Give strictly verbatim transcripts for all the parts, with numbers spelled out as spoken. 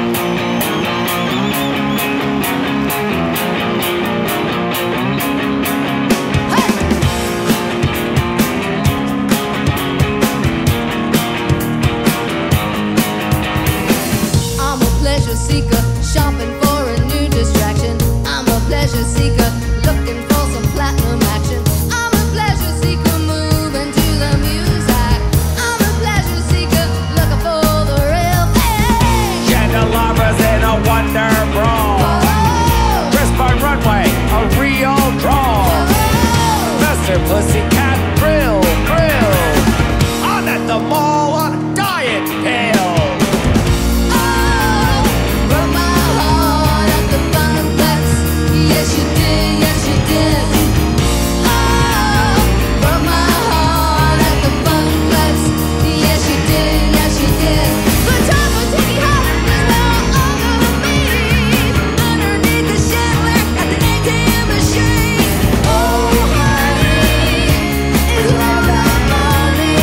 Pussycat grill, grill. I'm at the mall on a diet pill. Oh, broke my heart at the Funplex. Yes, you did, yes, you did. Oh, broke my heart at the Funplex. Yes, you did, yes, you did. But time for taking home is now all gonna be underneath the chandelier at the A T M machine. Oh, it's all about money.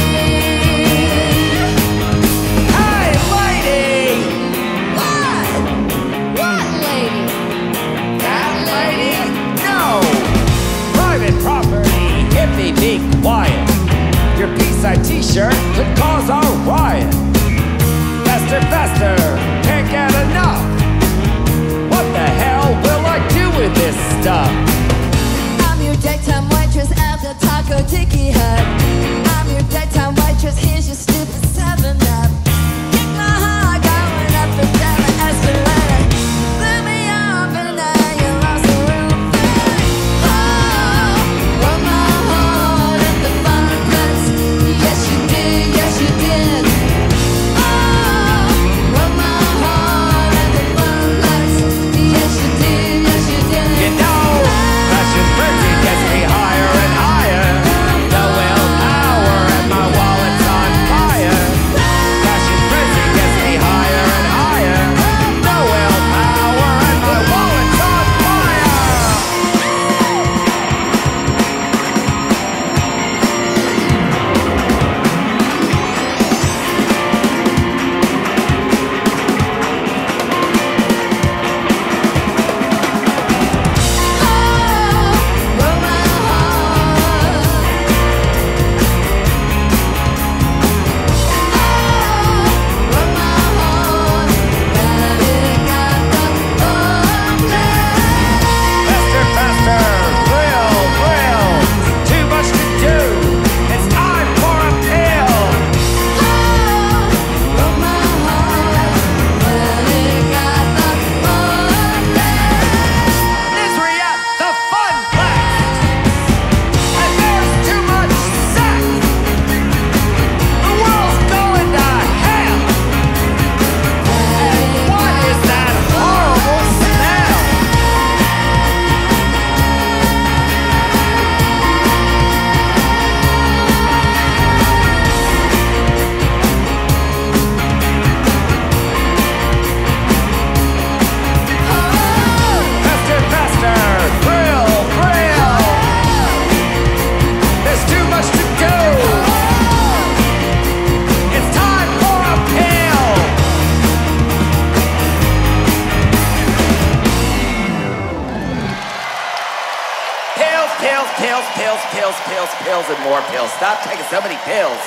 Hey, lady! What? What lady? That lady? No! Private property, hippie, be quiet. Your B-side t-shirt could cause a riot. Faster, faster, can't get enough. What the hell will I do with this stuff? I'm your daytime waitress at the Taco Tiki Hut. I'm your daytime waitress, here's your stupid seven up. Kick my heart going up and down the escalator. Blew me off and now you lost the real thing. Oh, broke my heart at the Funplex. Yes you did, yes you did. Oh, broke my heart at the Funplex. Yes you did, yes you did. You know, fashion frenzy gets me higher and higher. No willpower and my wallet's on fire. Fashion frenzy gets me higher and higher. No willpower and my wallet's on fire. Broke my heart. Broke my heart. But it got the Funplex. Faster, faster, thrill, thrill. Too much to do. It's time for a pill. Broke my heart. But it got the Funplex. Misery at the Funplex. And there's too much sex. The world's going to hell. And what is that horrible smell? Faster, faster, thrill, thrill. There's too much to do. It's time for a pill. Pills, pills, pills, pills, pills, pills, pills, and more pills. Stop taking so many pills.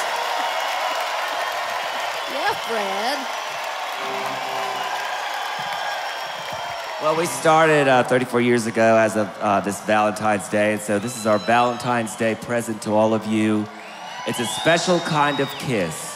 Yeah, Fred. Well, we started uh, thirty-four years ago as of uh, this Valentine's Day, and so this is our Valentine's Day present to all of you. It's a special kind of kiss.